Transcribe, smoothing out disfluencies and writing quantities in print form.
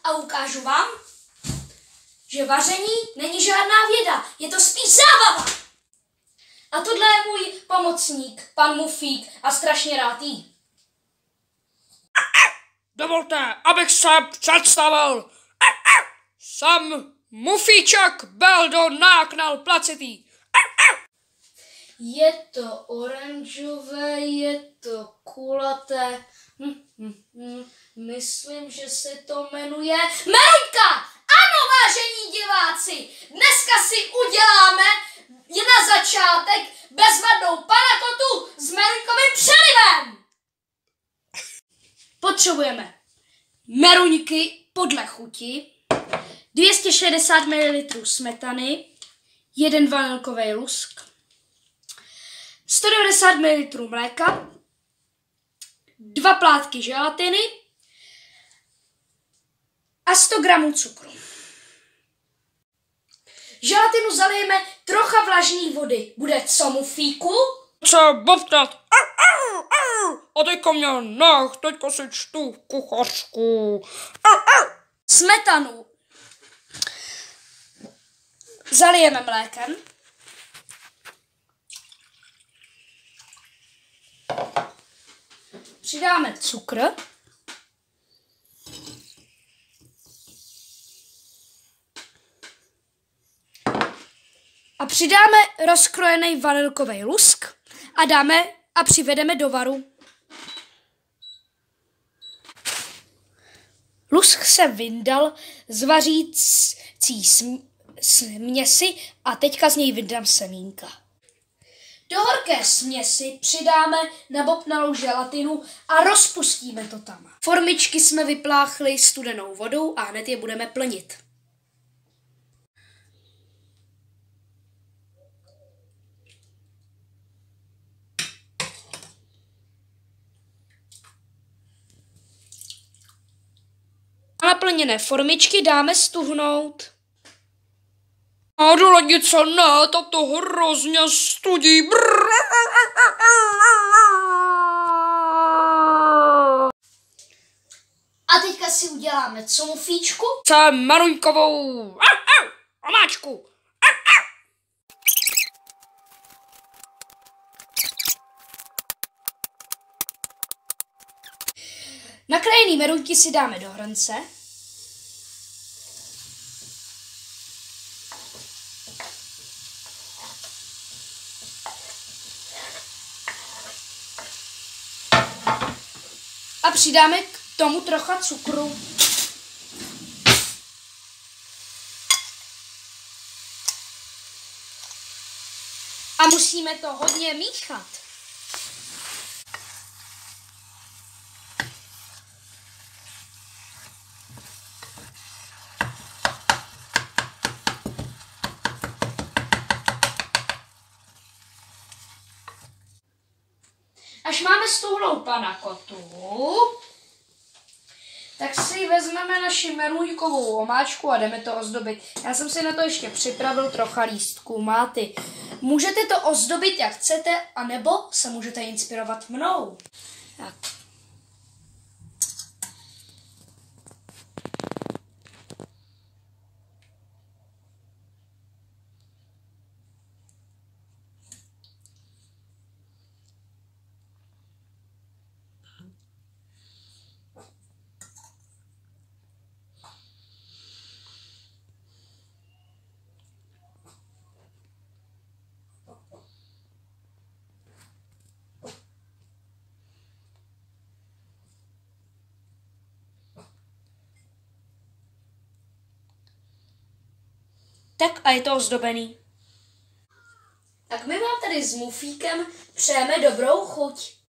a ukážu vám, že vaření není žádná věda, je to spíš zábava. A tohle je můj pomocník, pan Mufík, a strašně rád jí. Dovolte, abych se představil. Jsem Mufíček Beldo Náknal Placitý. Je to oranžové, je to kulaté. Myslím, že se to jmenuje Meruňka! Ano, vážení diváci, dneska si uděláme na začátek bezvadnou panakotu s meruňkovým přelivem. Potřebujeme meruňky podle chuti, 260 ml smetany, 1 vanilkový lusk, 190 ml mléka, 2 plátky želatiny a 100 g cukru. Želatinu zalijeme trocha vlažné vody. Bude co, Mufíku? Co bobtat? A teďka mě nech, teďka si čtu kuchařku. Smetanu zalijeme mlékem. Přidáme cukr. A přidáme rozkrojený vanilkový lusk a přivedeme do varu. Lusk se vyndal z vařící směsi a teďka z něj vydám semínka. Do horké směsi přidáme nabobtnalou želatinu a rozpustíme to tam. Formičky jsme vypláchli studenou vodou a hned je budeme plnit. Naplněné formičky dáme stuhnout. A do lednice ne, tak to hrozně studí. A teďka si uděláme co, Mufíčku? Jsem meruňkovou omáčku. Nakrájený meruňky si dáme do hrnce. A přidáme k tomu trocha cukru. A musíme to hodně míchat. Až máme stuhlou panakotu, tak si vezmeme naši meruňkovou omáčku a jdeme to ozdobit. Já jsem si na to ještě připravil trocha lístků máty. Můžete to ozdobit jak chcete, anebo se můžete inspirovat mnou. Tak. Tak a je to ozdobený. Tak my vám tady s Mufíkem přejeme dobrou chuť.